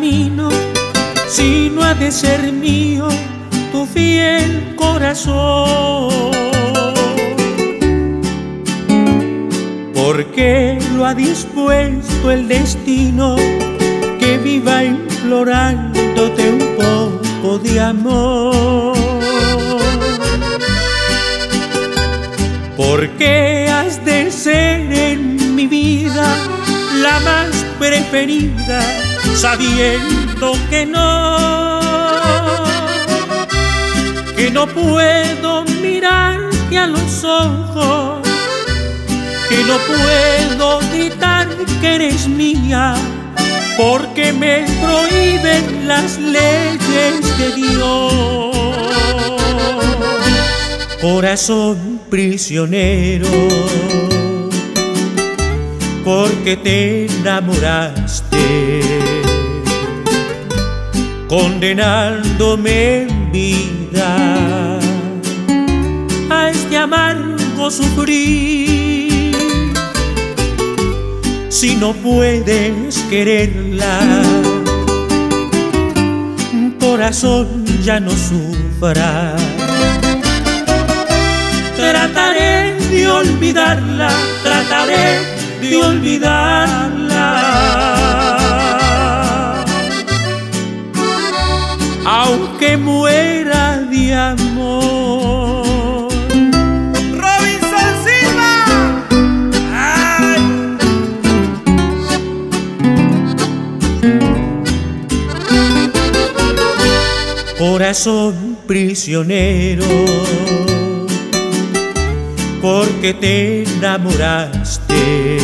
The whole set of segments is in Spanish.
camino si no ha de ser mío tu fiel corazón? Porque lo ha dispuesto el destino que viva implorándote un poco de amor. Porque has de ser en mi vida la más preferida, sabiendo que no puedo mirarte a los ojos, que no puedo gritar que eres mía, porque me prohíben las leyes de Dios. Corazón prisionero, porque te enamoraste, condenándome en vida a este amargo sufrir. Si no puedes quererla, corazón, ya no sufras. Trataré de olvidarla, trataré de olvidarla, aunque muera de amor. Robinson Silva. ¡Ay! Corazón prisionero, porque te enamoraste,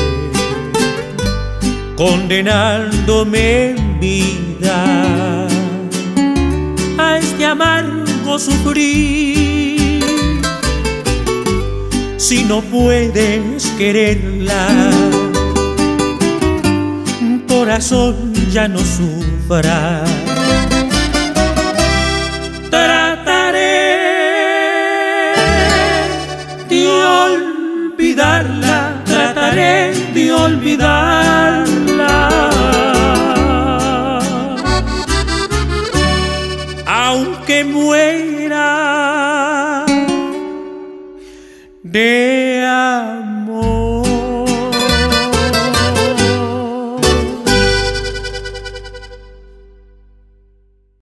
condenándome en vida a este amargo sufrir. Si no puedes quererla, corazón, ya no sufras. Trataré de olvidarla, trataré de olvidarla, aunque muera de amor.